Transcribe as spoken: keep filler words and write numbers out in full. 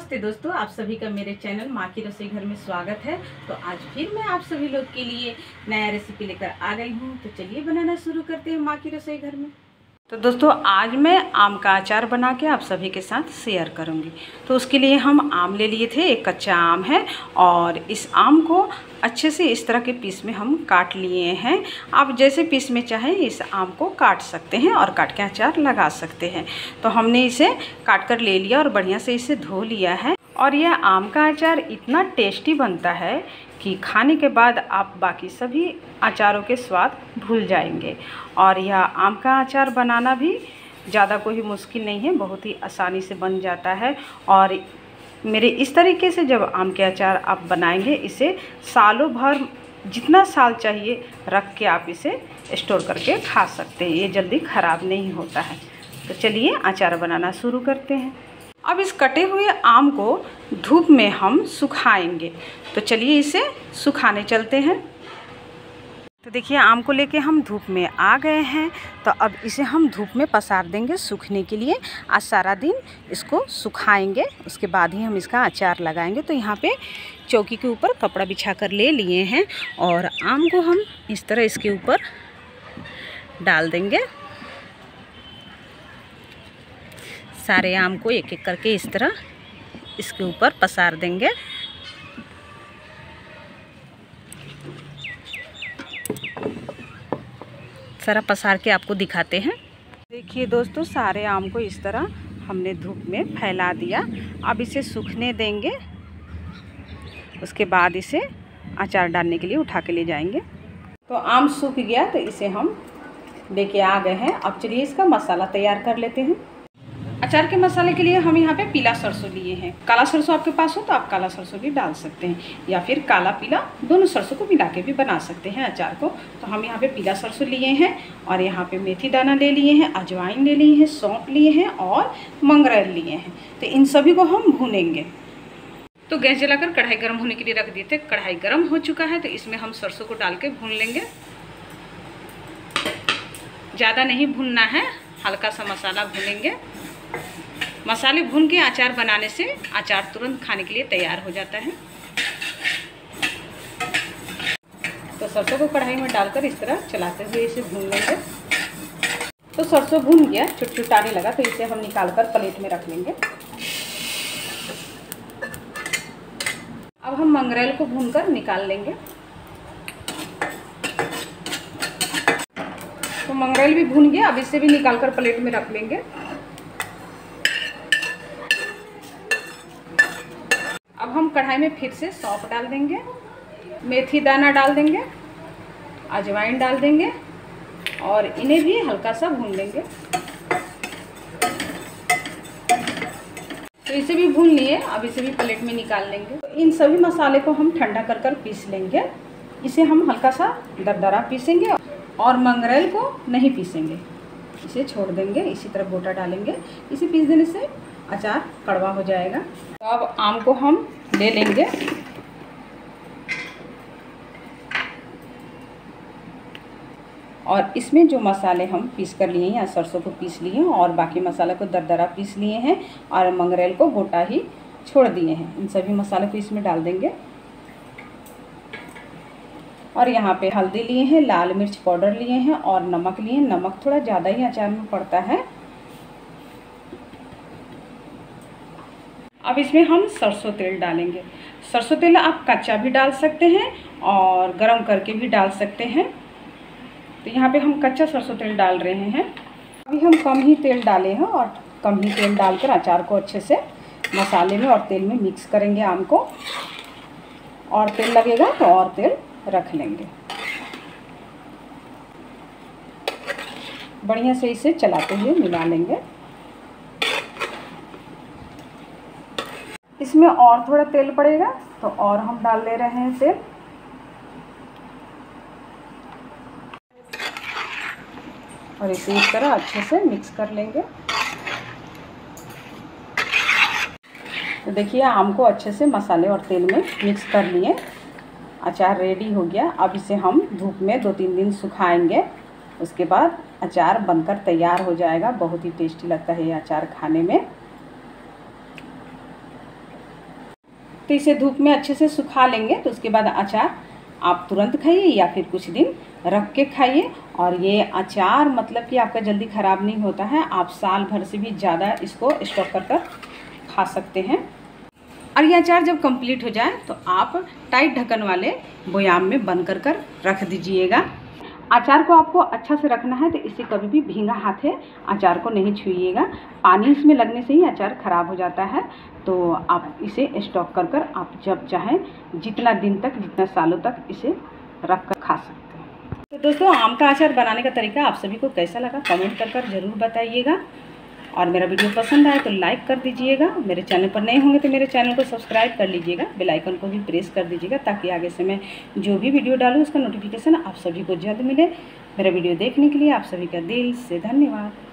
नमस्ते दोस्तों, आप सभी का मेरे चैनल माँ की रसोई घर में स्वागत है। तो आज फिर मैं आप सभी लोग के लिए नया रेसिपी लेकर आ गई हूँ। तो चलिए बनाना शुरू करते हैं माँ की रसोई घर में। तो दोस्तों आज मैं आम का अचार बना के आप सभी के साथ शेयर करूँगी। तो उसके लिए हम आम ले लिए थे, एक कच्चा आम है और इस आम को अच्छे से इस तरह के पीस में हम काट लिए हैं। आप जैसे पीस में चाहें इस आम को काट सकते हैं और काट के अचार लगा सकते हैं। तो हमने इसे काट कर ले लिया और बढ़िया से इसे धो लिया है। और यह आम का अचार इतना टेस्टी बनता है कि खाने के बाद आप बाकी सभी अचारों के स्वाद भूल जाएंगे। और यह आम का अचार बनाना भी ज़्यादा कोई मुश्किल नहीं है, बहुत ही आसानी से बन जाता है। और मेरे इस तरीके से जब आम के अचार आप बनाएंगे, इसे सालों भर जितना साल चाहिए रख के आप इसे स्टोर करके खा सकते हैं। ये जल्दी ख़राब नहीं होता है। तो चलिए अचार बनाना शुरू करते हैं। अब इस कटे हुए आम को धूप में हम सुखाएंगे। तो चलिए इसे सुखाने चलते हैं। तो देखिए आम को लेके हम धूप में आ गए हैं। तो अब इसे हम धूप में पसार देंगे सूखने के लिए। आज सारा दिन इसको सुखाएंगे, उसके बाद ही हम इसका अचार लगाएंगे। तो यहाँ पे चौकी के ऊपर कपड़ा बिछा कर ले लिए हैं और आम को हम इस तरह इसके ऊपर डाल देंगे। सारे आम को एक एक करके इस तरह इसके ऊपर पसार देंगे। सारा पसार के आपको दिखाते हैं। देखिए दोस्तों, सारे आम को इस तरह हमने धूप में फैला दिया। अब इसे सूखने देंगे, उसके बाद इसे अचार डालने के लिए उठा के ले जाएंगे। तो आम सूख गया, तो इसे हम लेके आ गए हैं। अब चलिए इसका मसाला तैयार कर लेते हैं। अचार के मसाले के लिए हम यहाँ पे पीला सरसों लिए हैं। काला सरसों आपके पास हो तो आप काला सरसों भी डाल सकते हैं, या फिर काला पीला दोनों सरसों को मिला के भी बना सकते हैं अचार को। तो हम यहाँ पे पीला सरसों लिए हैं और यहाँ पे मेथी दाना ले लिए हैं, अजवाइन ले लिए हैं, सौंफ लिए हैं और मंगरेल लिए हैं। तो इन सभी को हम भूनेंगे। तो गैस जलाकर कढ़ाई गर्म होने के लिए रख दिए थे। कढ़ाई गर्म हो चुका है, तो इसमें हम सरसों को डाल के भून लेंगे। ज़्यादा नहीं भूनना है, हल्का सा मसाला भूनेंगे। मसाले भून के अचार बनाने से अचार तुरंत खाने के लिए तैयार हो जाता है। तो सरसों को कढ़ाई में डालकर इस तरह चलाते हुए इसे भून लेंगे। तो सरसों भून गया, चुटचुटाने लगा, तो इसे हम निकालकर प्लेट में रख लेंगे। अब हम मंगरेल को भूनकर निकाल लेंगे। तो मंगरेल भी भून गया, अब इसे भी निकालकर प्लेट में रख लेंगे। अब हम कढ़ाई में फिर से सौंफ डाल देंगे, मेथी दाना डाल देंगे, अजवाइन डाल देंगे और इन्हें भी हल्का सा भून लेंगे। तो इसे भी भून लिए, अब इसे भी प्लेट में निकाल लेंगे। तो इन सभी मसाले को हम ठंडा कर कर पीस लेंगे। इसे हम हल्का सा दरदरा पीसेंगे और मंगरेल को नहीं पीसेंगे, इसे छोड़ देंगे, इसी तरह गोटा डालेंगे। इसे पीस देने से अचार कड़वा हो जाएगा। तो अब आम को हम ले लेंगे और इसमें जो मसाले हम पीस कर लिए हैं, या सरसों को पीस लिए हैं और बाकी मसाला को दरदरा पीस लिए हैं और मंगरेल को गोटा ही छोड़ दिए हैं, इन सभी मसालों को इसमें डाल देंगे। और यहाँ पे हल्दी लिए हैं, लाल मिर्च पाउडर लिए हैं और नमक लिए हैं। नमक थोड़ा ज़्यादा ही अचार में पड़ता है। अब इसमें हम सरसों तेल डालेंगे। सरसों तेल आप कच्चा भी डाल सकते हैं और गरम करके भी डाल सकते हैं। तो यहाँ पे हम कच्चा सरसों तेल डाल रहे हैं। अभी हम कम ही तेल डाले हैं और कम ही तेल डालकर अचार को अच्छे से मसाले में और तेल में मिक्स करेंगे आम को। और तेल लगेगा तो और तेल रख लेंगे। बढ़िया से इसे चलाते हुए मिला लेंगे। इसमें और थोड़ा तेल पड़ेगा तो और हम डाल ले रहे हैं तेल। और इसे इस तरह अच्छे से मिक्स कर लेंगे। तो देखिए आम को अच्छे से मसाले और तेल में मिक्स कर लिए। अचार रेडी हो गया। अब इसे हम धूप में दो तीन दिन सुखाएंगे, उसके बाद अचार बनकर तैयार हो जाएगा। बहुत ही टेस्टी लगता है ये अचार खाने में। तो इसे धूप में अच्छे से सुखा लेंगे तो उसके बाद अचार आप तुरंत खाइए या फिर कुछ दिन रख के खाइए। और ये अचार मतलब कि आपका जल्दी ख़राब नहीं होता है, आप साल भर से भी ज़्यादा इसको स्टॉक कर कर खा सकते हैं। और ये अचार जब कंप्लीट हो जाए तो आप टाइट ढक्कन वाले बोयाम में बंद कर कर रख दीजिएगा। अचार को आपको अच्छा से रखना है तो इसे कभी भी भींगा हाथ है अचार को नहीं छुइएगा, पानी इसमें लगने से ही अचार ख़राब हो जाता है। तो आप इसे स्टॉक कर कर आप जब चाहें जितना दिन तक, जितना सालों तक इसे रख कर खा सकते हैं। तो दोस्तों, आम का अचार बनाने का तरीका आप सभी को कैसा लगा कमेंट कर कर ज़रूर बताइएगा। और मेरा वीडियो पसंद आए तो लाइक कर दीजिएगा। मेरे चैनल पर नए होंगे तो मेरे चैनल को सब्सक्राइब कर लीजिएगा, बेल आइकन को भी प्रेस कर दीजिएगा ताकि आगे से मैं जो भी वीडियो डालूँ उसका नोटिफिकेशन आप सभी को जल्द मिले। मेरा वीडियो देखने के लिए आप सभी का दिल से धन्यवाद।